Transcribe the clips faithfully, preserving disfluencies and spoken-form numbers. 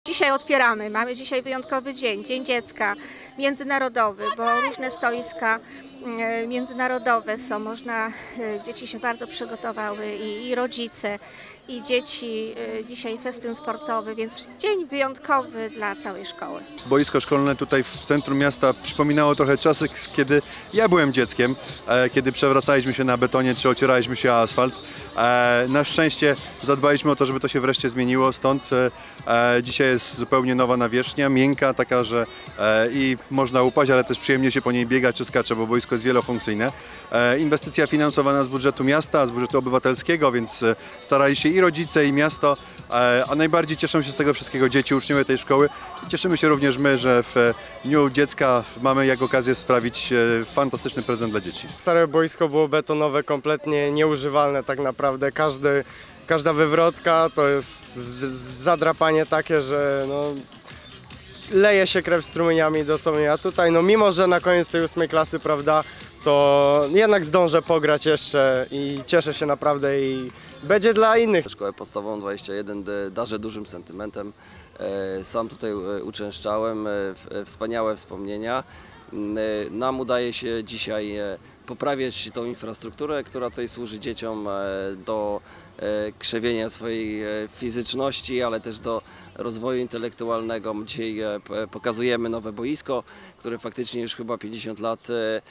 Dzisiaj otwieramy, mamy dzisiaj wyjątkowy dzień, Dzień Dziecka, międzynarodowy, bo różne stoiska międzynarodowe są, można, dzieci się bardzo przygotowały i, i rodzice, i dzieci, dzisiaj festyn sportowy, więc dzień wyjątkowy dla całej szkoły. Boisko szkolne tutaj w centrum miasta przypominało trochę czasy, kiedy ja byłem dzieckiem, kiedy przewracaliśmy się na betonie czy ocieraliśmy się o asfalt. Na szczęście zadbaliśmy o to, żeby to się wreszcie zmieniło, stąd dzisiaj jest zupełnie nowa nawierzchnia, miękka, taka, że i można upaść, ale też przyjemnie się po niej biega czy skacze, bo boisko jest wielofunkcyjne. Inwestycja finansowana z budżetu miasta, z budżetu obywatelskiego, więc starali się i rodzice, i miasto, a najbardziej cieszą się z tego wszystkiego dzieci, uczniowie tej szkoły. I cieszymy się również my, że w Dniu Dziecka mamy jak okazję sprawić fantastyczny prezent dla dzieci. Stare boisko było betonowe, kompletnie nieużywalne tak naprawdę. Każdy, każda wywrotka to jest zadrapanie takie, że no, leje się krew strumieniami dosłownie, a tutaj no mimo, że na koniec tej ósmej klasy, prawda, to jednak zdążę pograć jeszcze i cieszę się naprawdę i będzie dla innych. Szkołę podstawową dwadzieścia jeden darzę dużym sentymentem. Sam tutaj uczęszczałem, wspaniałe wspomnienia. Nam udaje się dzisiaj poprawiać tą infrastrukturę, która tutaj służy dzieciom do krzewienia swojej fizyczności, ale też do rozwoju intelektualnego. Dzisiaj pokazujemy nowe boisko, które faktycznie już chyba pięćdziesiąt lat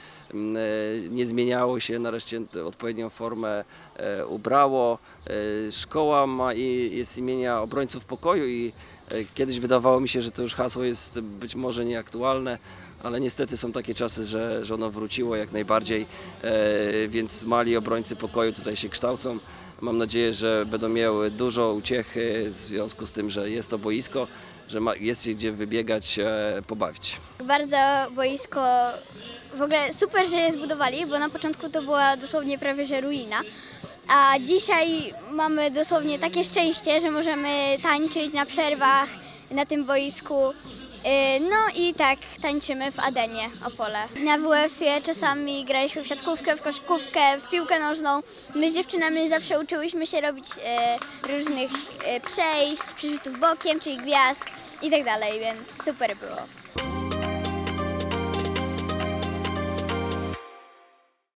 nie zmieniało się, nareszcie odpowiednią formę ubrało. Szkoła ma i jest imienia obrońców pokoju i kiedyś wydawało mi się, że to już hasło jest być może nieaktualne, ale niestety są takie czasy, że, że ono wróciło jak najbardziej, więc mali obrońcy pokoju tutaj się kształcą. Mam nadzieję, że będą miały dużo uciechy w związku z tym, że jest to boisko, że ma, jest się gdzie wybiegać, pobawić. Bardzo boisko, w ogóle super, że je zbudowali, bo na początku to była dosłownie prawie że ruina. A dzisiaj mamy dosłownie takie szczęście, że możemy tańczyć na przerwach na tym boisku. No i tak tańczymy w Adenie Opole. Na W F-ie czasami graliśmy w siatkówkę, w koszykówkę, w piłkę nożną. My z dziewczynami zawsze uczyłyśmy się robić e, różnych e, przejść, przyrzutów bokiem, czyli gwiazd i tak dalej, więc super było.